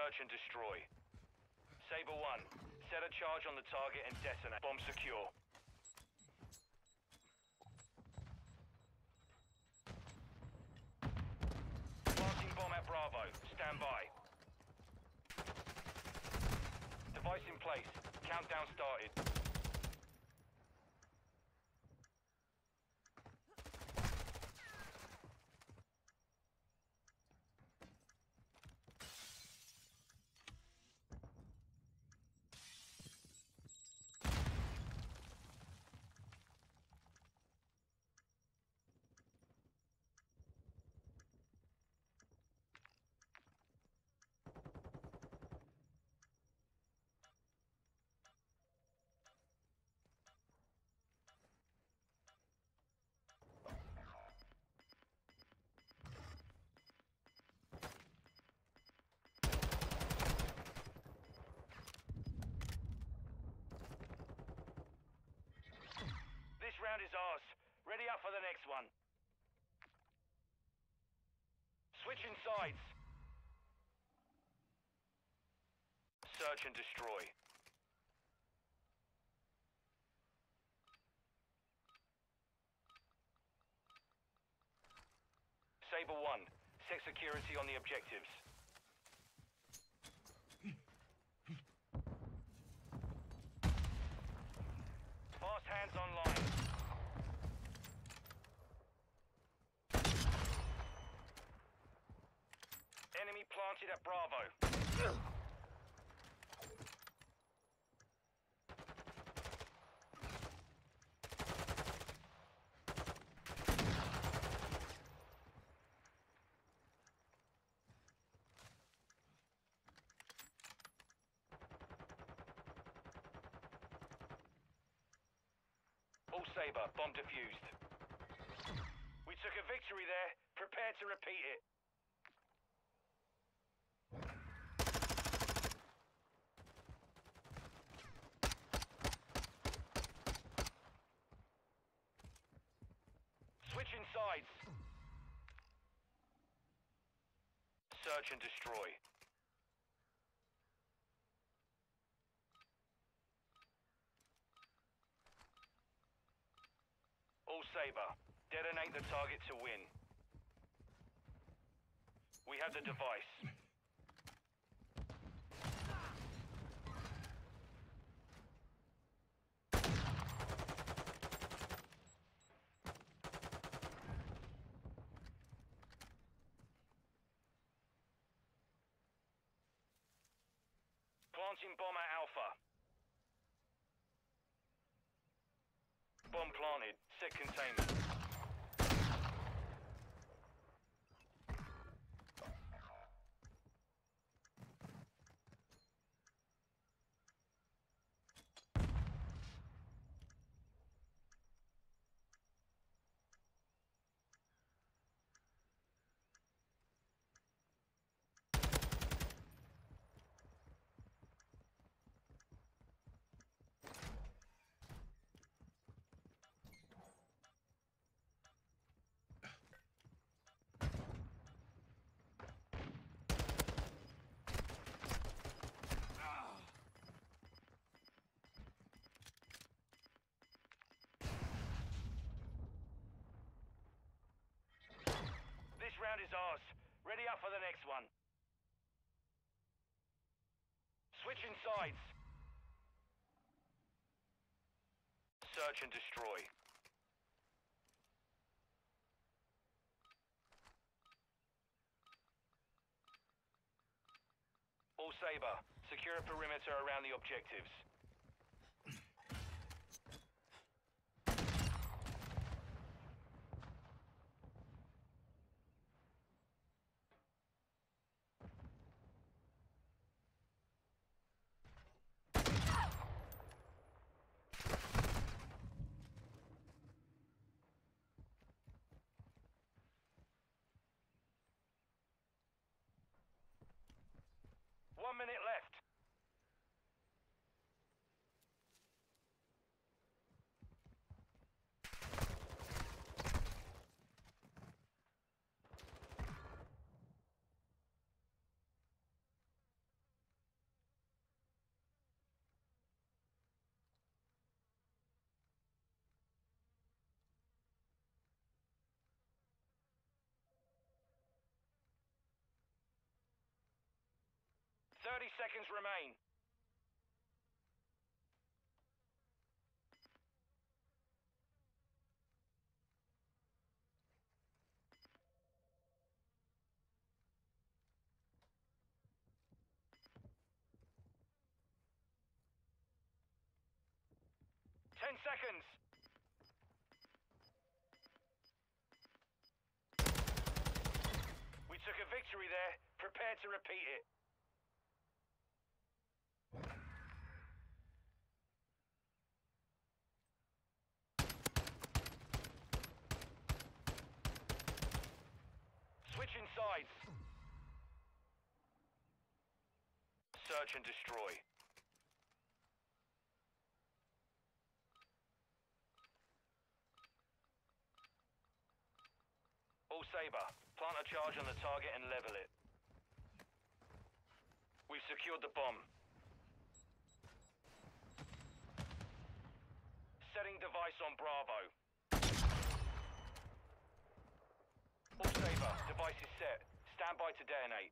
Search and destroy. Saber 1, set a charge on the target and detonate. Bomb secure. Planting bomb at Bravo. Stand by. Device in place. Countdown started. This round is ours. Ready up for the next one. Switching sides. Search and destroy. Saber 1, set security on the objectives. Fast hands online. Enemy planted at Bravo. All Saber, bomb defused. We took a victory there. Prepare to repeat it. Switching sides. Search and destroy. All Saber, detonate the target to win. We have the device. Planting bomb at Alpha. Bomb planted. Set containment. This round is ours. Ready up for the next one. Switching sides. Search and destroy. All Saber, secure a perimeter around the objectives. One minute left. 30 seconds remain. Ten seconds. We took a victory there. Prepare to repeat it. Switching sides. Search and destroy. All Sabre, plant a charge on the target and level it. We've secured the bomb. Setting device on Bravo. All Sabre, device is set. Stand by to detonate.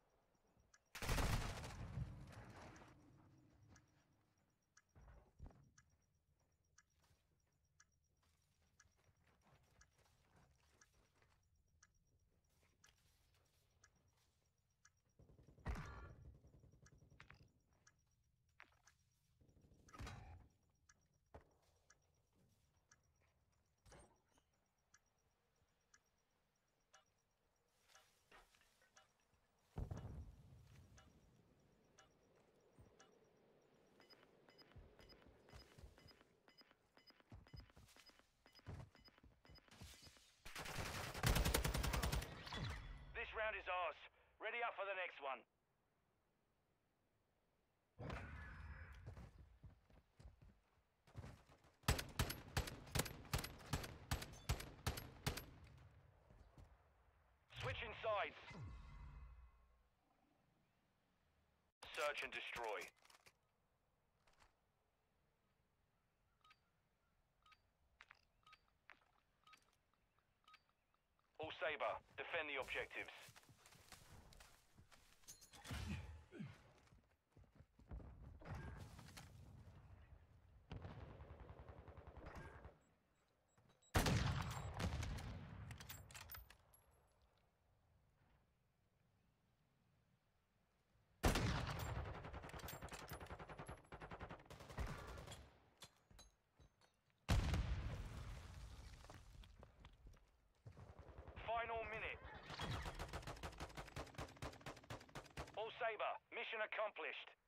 This round is ours. Ready up for the next one. Switching sides. Search and destroy. All Sabre, defend the objectives. Final minute. All Sabre, mission accomplished.